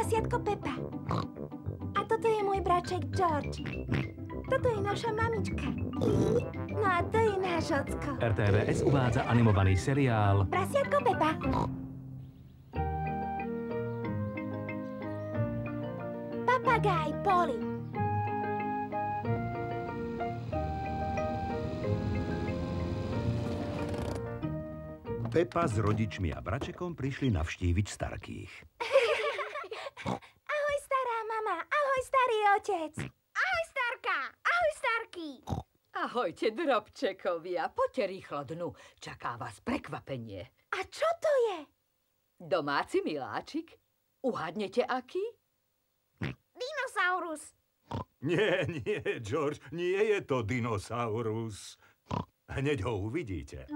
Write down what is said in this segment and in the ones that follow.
prasiatko Pepa. A toto je môj bráček George. Toto je naša mamička. No a to je náš ocko. RTVS uvádza animovaný seriál Prasiatko Pepa. Papagáj Polly. Pepa s rodičmi a bračekom prišli navštíviť Starkých. Ahoj, stará mama. Ahoj, starý otec. Ahoj, Starka. Ahoj, Starky. Ahojte, drobčekovia. Poďte rýchlo dnu. Čaká vás prekvapenie. A čo to je? Domáci miláčik. Uhádnete aký? Dinosaurus. Nie, George, nie je to dinosaurus. Hneď ho uvidíte.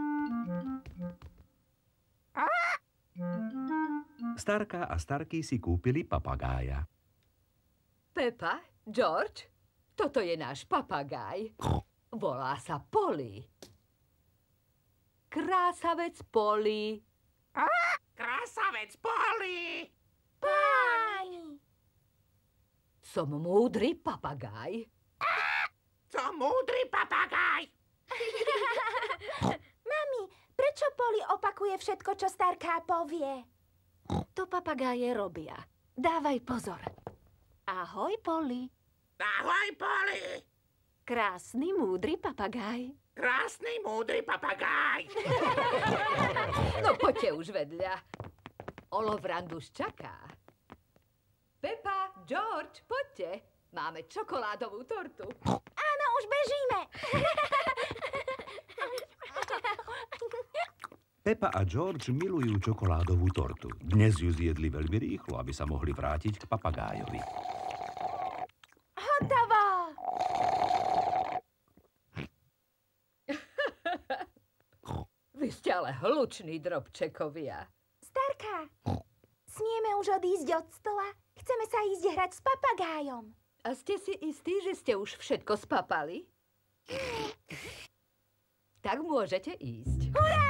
Starka a Starky si kúpili papagája. Pepa, George, toto je náš papagáj. Volá sa Polly. Krásavec Polly. Krásavec Polly! Páni. Som múdry papagáj. Som múdry papagáj! Mami, prečo Polly opakuje všetko, čo Starka povie? To papagáje robia. Dávaj pozor. Ahoj, Polly. Ahoj, Polly! Krásny, múdry papagáj. Krásny, múdry papagáj! No poďte už vedľa. Olovrandus čaká. Pepa, George, poďte. Máme čokoládovú tortu. Áno, už bežíme. Pepa a George milujú čokoládovú tortu. Dnes ju zjedli veľmi rýchlo, aby sa mohli vrátiť k papagájovi. Hotovo. Vy ste ale hluční, drobčekovia. Starka, smieme už odísť od stola? Chceme sa ísť hrať s papagájom. A ste si istí, že ste už všetko spapali? Tak môžete ísť. Hurá!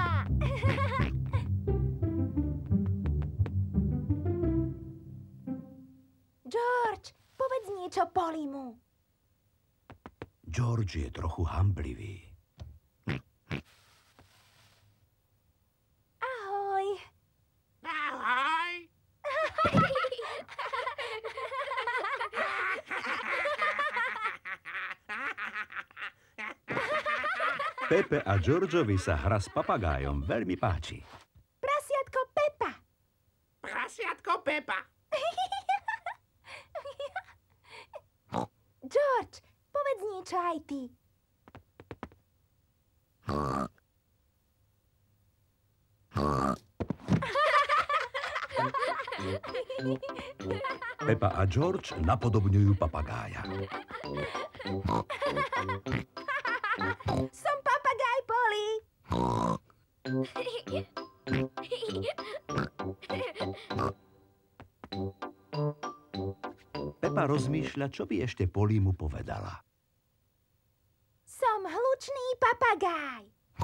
George, povedz niečo Pollymu. George je trochu hanblivý. Ahoj. Ahoj! Pepe a Georgeovi sa hra s papagájom veľmi páči. Prasiatko Pepa. Prasiatko Pepa! George, povedz niečo aj ty. Pepa a George napodobňujú papagája. Som papagáj Polly. Pepa rozmýšľa, čo by ešte Polly mu povedala. Som hlučný papagáj.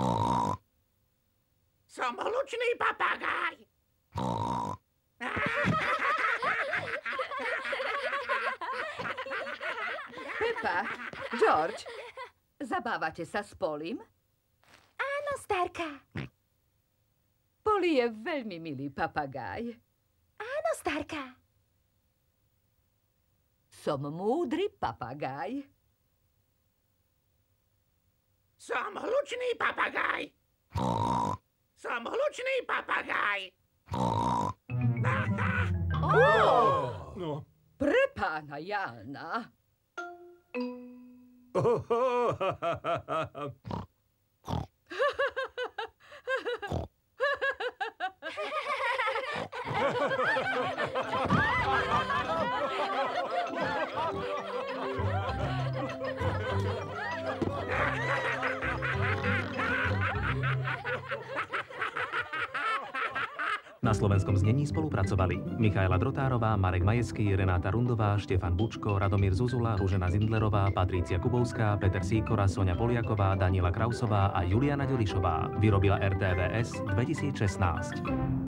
Som hlučný papagáj! Pepa, George, zabávate sa s Pollym? Áno, Starka. Polly je veľmi milý papagáj. Áno, Starka. Som múdry papagáj. Som hlučný papagáj! Som hlučný papagáj! No. Pre pána Jána. Na slovenskom znení spolupracovali Michaela Drotárová, Marek Majecký, Renáta Rundová, Štefan Bučko, Radomír Zuzula, Ružena Zindlerová, Patrícia Kubovská, Peter Sýkora, Soňa Poliaková, Daniela Krausová a Juliana Ďurišová. Vyrobila RTVS 2016.